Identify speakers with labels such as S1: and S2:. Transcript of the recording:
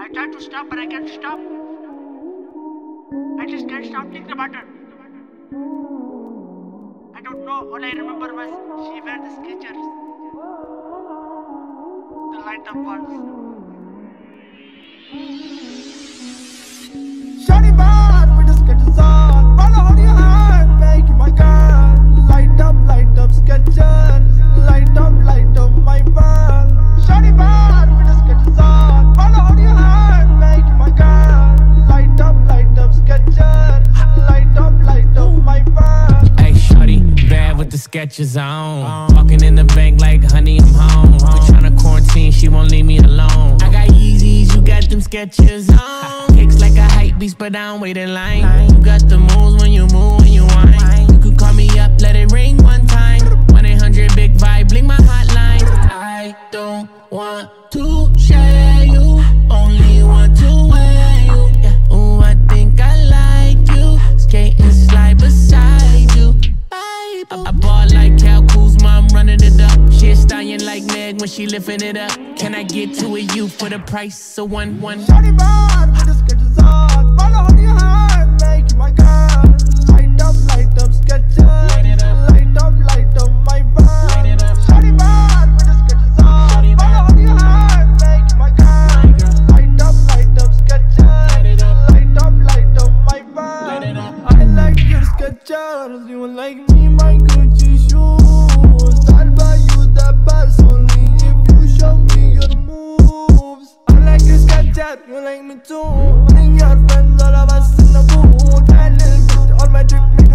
S1: I tried to stop, but I can't stop. I just can't stop thinking about her. I don't know. All I remember was she wear the Skechers, the light up ones.
S2: Shawty bad with the Skechers on. Follow on your heart, make you my girl. Light up Skechers. Light up my world. Shawty bad with the Skechers on. Follow on your heart, make you my girl. Light up Skechers. Light up my world.
S3: Hey, Shawty, bad with the Skechers on. Walking in the bank like honey, I'm home. We tryna quarantine, she won't leave me alone. I got Yeezys, you got them Skechers on. Kicks like a hype beast, but I don't wait in line. You got the moves when you move, when you whine. You could call me up, let it ring one time. 1-800-BIG-VIBE, bling my hotline. I don't want to share you, only want to wear you. Yeah. Ooh, I think I like you. Skate and slide beside you. I ball like KUZMA, I'm running it up. She a stallion like Meg when she lifting it up. Can I get to a you for the price of one?
S2: Shawty bad with the Skechers on. Follow on your heart, make you my girl. Light up Skechers. Light up my world. Shawty bad with the Skechers on. Follow on your heart, make you my girl. Light up Skechers. Light up my world. I like your Skechers, you like me, my Gucci shoes. I'll buy you the best only if you show me your moves. I like your Skechers, you like me too. Bring your friends, all of us in the booth. That little bitch on my drip,